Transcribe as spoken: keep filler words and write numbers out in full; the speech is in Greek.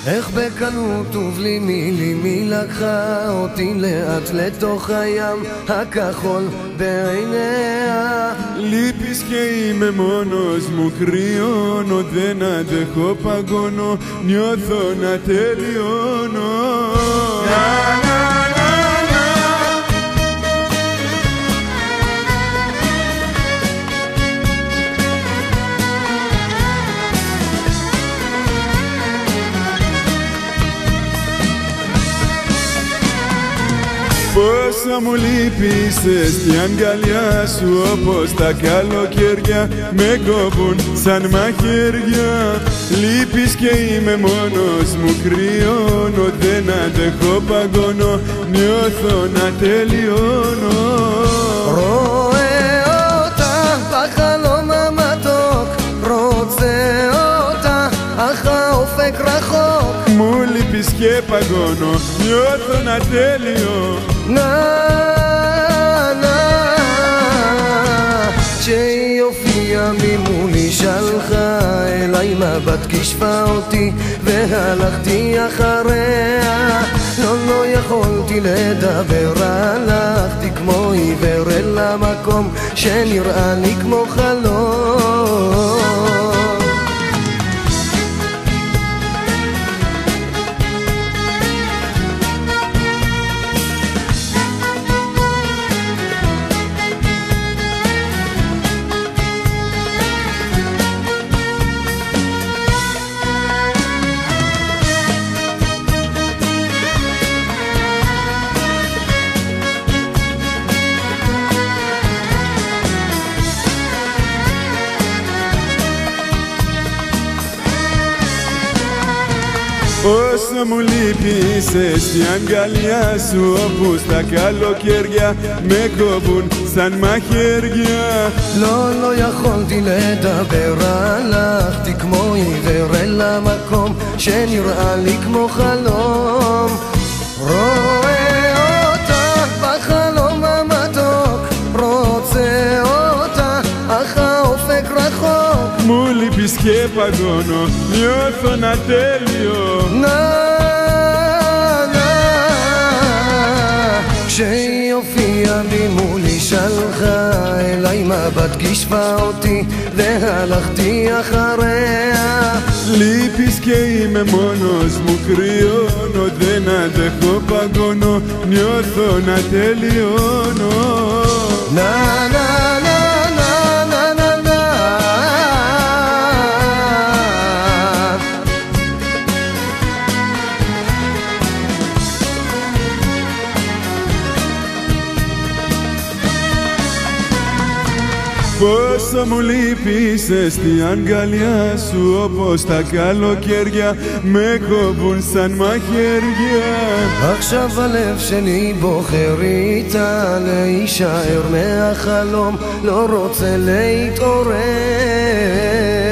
איך בקלות ובלי מילים היא לקחה אותי לאט לתוך הים הכחול בעיניה. Λείπεις και είμαι μόνος μου κρυώνω, δεν αντέχω παγώνω, νιώθω να τελειώνω. Πόσα μου λείπεις στην αγκαλιά σου, όπως τα καλοκαίρια με κόβουν σαν μαχαίρια. Λείπεις και είμαι μόνος μου κρυώνω, δεν αντέχω παγώνω, νιώθω να τελειώνω. רואה אותה בחלום המתוק, רוצה אותה אך האופק רחוק. Μου λείπεις και παγώνω, νιώθω να τέλειο. Να, να, כשהיא הופיעה ממולי שלחה אליי מבט, כישפה אותי והלכתי אחריה. לא, לא יכולתי לדבר, הלכתי כמו עיוור אל המקום שנראה לי כמו חלום. Όσο μου λείπεις στην αγκαλιά σου, όπου στα καλοκαίρια με κόβουν σαν μαχαίρια. לא, לא יכולתי לדבר, הלכתי כמו עיוור אל המקום שנראה לי כמו חלום. רואה אותה בחלום המתוק, רוצה אותה אך האופק רחוק. Μου λείπεις και παγώνω, νιώθω να τέλειο. Να, να, כשהיא הופיעה ממולי שלחה אליי מבט, כישפה אותי והלכתי אחריה. Λείπεις και είμαι μόνος μου κρυώνω, δεν αντέχω παγώνω, νιώθω να τελειώνω. Να, να, να, να, να, να, να. Πόσο μου λείπεις στην αγκαλιά σου, όπως τα καλοκαίρια με κόβουν σαν μαχαίρια. עכשיו הלב שלי בוחר איתה להישאר מהחלום, לא רוצה להתעורר.